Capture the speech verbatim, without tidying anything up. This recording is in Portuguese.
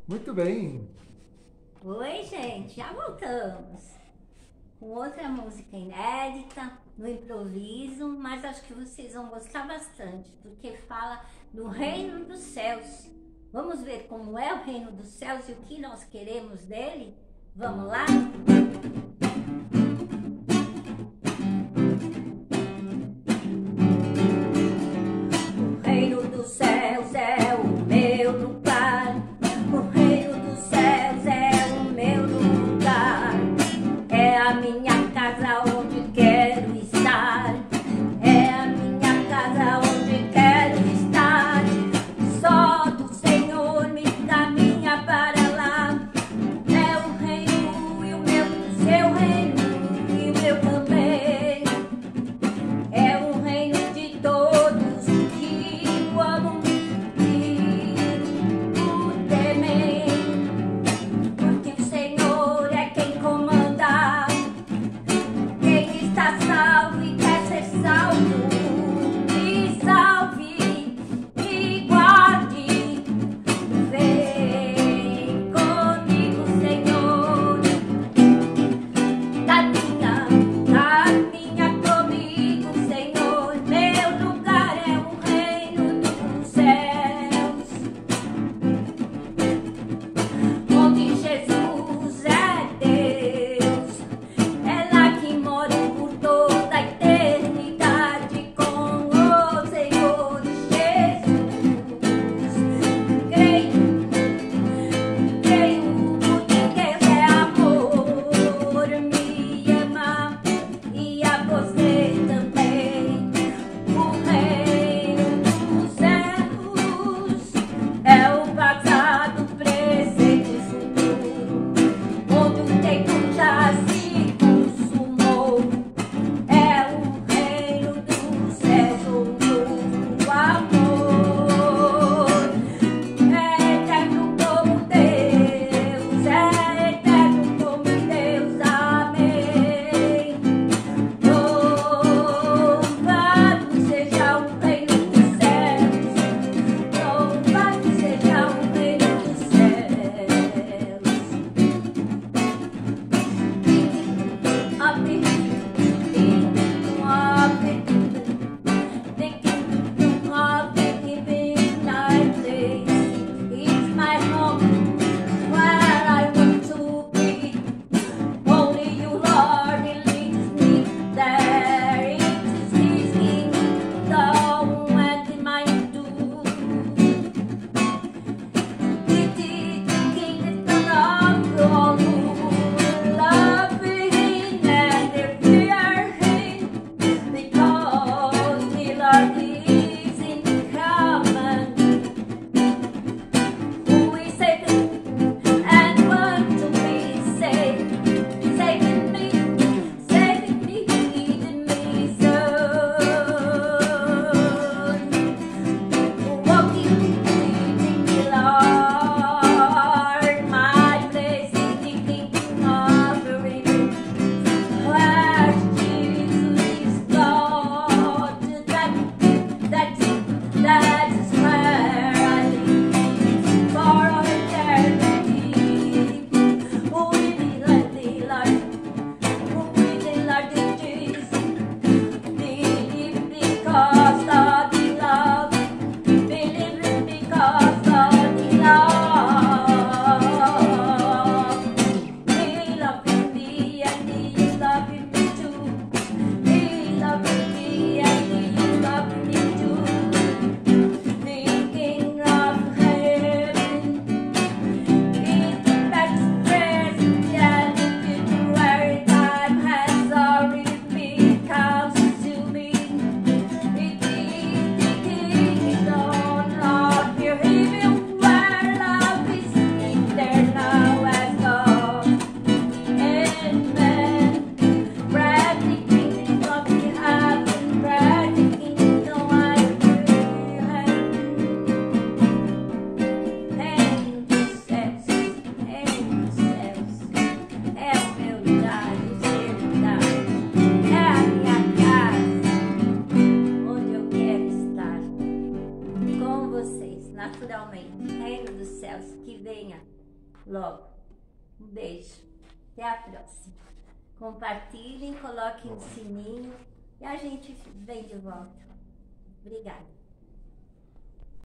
Muito bem. Oi, gente, já voltamos com outra música inédita, no improviso, mas acho que vocês vão gostar bastante, porque fala do Reino dos Céus. Vamos ver como é o Reino dos Céus e o que nós queremos dele? Vamos lá? O Reino dos Céus é o meu lugar. O Reino dos Céus é o meu lugar. É a minha casa onde quero estar. É a minha casa onde quero estar. Só do Senhor me caminha para lá. É o reino e o meu que venha logo. Um beijo. Até a próxima. Compartilhem, coloquem o sininho e a gente vem de volta. Obrigada.